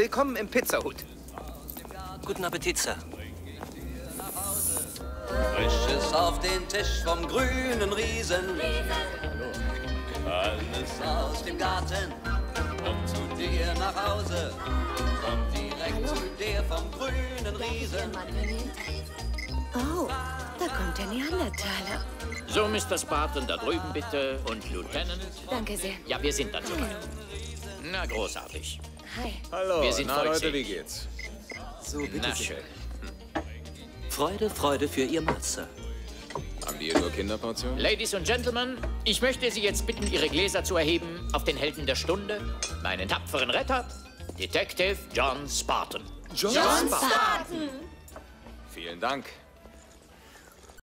Willkommen im Pizzahut. Guten Appetit, Sir. Frisches auf den Tisch vom grünen Riesen. Alles aus dem Garten. Kommt zu dir nach Hause. Kommt direkt zu dir vom grünen Riesen. Oh, da kommt der Neandertaler. So, Mr. Spartan, da drüben bitte. Und Lieutenant. Danke sehr. Ja, wir sind dann soweit. Na, großartig. Hi. Hallo, Wir sind na Leute, vollzählig. wie geht's? So, bitte Na sehr. schön. Freude, Freude für Ihr Mahl, Sir. Haben die hier nur Kinderportionen? Ladies und Gentlemen, ich möchte Sie jetzt bitten, Ihre Gläser zu erheben auf den Helden der Stunde, meinen tapferen Retter, Detective John Spartan. John Spartan. Vielen Dank.